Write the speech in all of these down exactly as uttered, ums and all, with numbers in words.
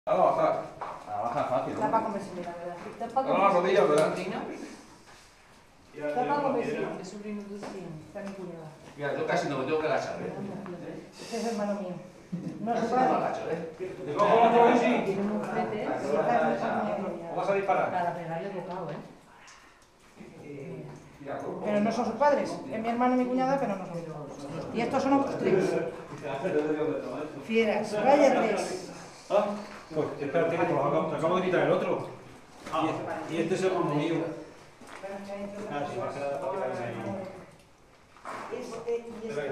A la baja. A la baja fácil. Está para comerse, la verdad. Está para A la rodilla, ¿verdad? Está para comerse. Es sobrino de cien. Está mi cuñada. Mira, yo casi no me tengo que agachar, ¿eh? Este es hermano mío. No se Casi no puede. me agacho, ¿eh? Tiene un flete, ¿eh? ¿Vas a disparar? Para pegarle bocado, ¿eh? Pero no son sus padres. Es mi hermano y mi cuñada, pero no son sus padres. Y estos son otros tres. Fieras. Vaya tres. Ah, pues espérate que te lo acabo, te acabo de quitar el otro. Ah, y este es el hermano mío. Ah, sí, va a quedar para quitarse ahí. Este y este.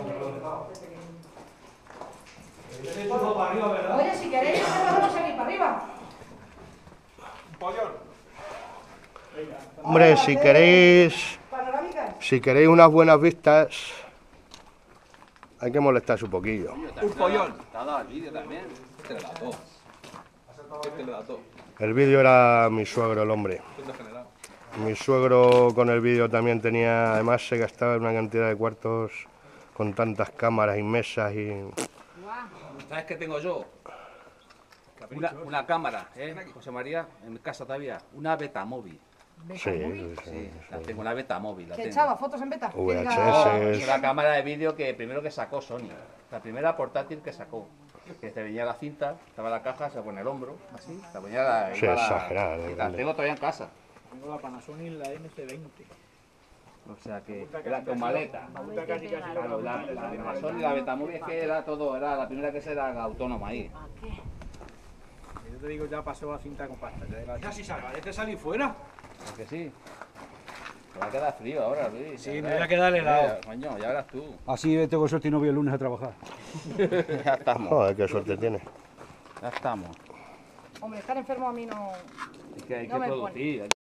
Este es todo para arriba, ¿verdad? Oye, si queréis, vamos aquí para arriba. Un pollón. Hombre, si queréis, Panorámicas. si queréis unas buenas vistas, hay que molestarse un poquillo. Un pollón. Te ha dado el vídeo también. Este le da todo. Este le da todo. El vídeo era mi suegro, el hombre. Mi suegro con el vídeo también tenía, además se gastaba en una cantidad de cuartos con tantas cámaras y mesas y... ¿Sabes qué tengo yo? Una, una cámara, ¿eh? José María, en mi casa todavía. Una Betamóvil. Sí, sí, Sí, sí, la tengo, una Betamóvil. La ¿Qué tengo. echaba? ¿Fotos en beta? V H S. No, es- es una cámara de vídeo que primero que sacó Sony. La primera portátil que sacó. Que te venía la cinta, estaba la caja, se pone el hombro, así. Se ponía la. Sí, iba la- exagerada, de y la grande. tengo todavía en casa. Tengo la Panasonic, la M C veinte. O sea que era con maleta. La puta casi casi Claro, la, la, la Sony, la Betamóvil es que era todo, era la primera que se era autónoma ahí. Yo te digo, ya pasó a cinta compacta. Ya era- Ya si se agradece salir fuera. ¿Es que sí? Te va a quedar frío ahora, Luis. Sí, ya me verás. voy a quedar helado. Eh, Coño, ya verás tú. Así tengo suerte y no voy el lunes a trabajar. Ya estamos, Joder, qué suerte tiene. ya estamos. Hombre, estar enfermo a mí no... Es que hay No que me pone. producir. hay